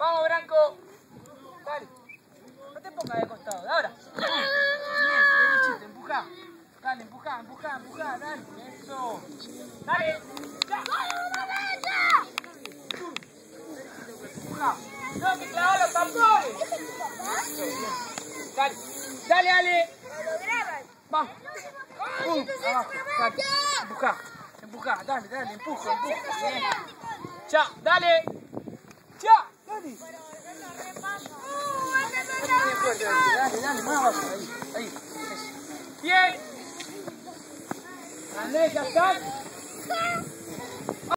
Vamos, Branco. Dale. No te pongas de costado. Ahora. Bien, derechito, empujá. Dale, empujá, empujá, empujá. Dale. Eso. Dale. Ya. Empujá. No, que clavar los tampones. Dale. Dale, dale. Va. Abajo. Dale. Empujá. Empujá. Dale, dale. Empuja, empuja. Bien. Ya. Dale. Ya. Dale. Dale, dale, más abajo. Ahí, ahí. Bien. Andrés, ya está.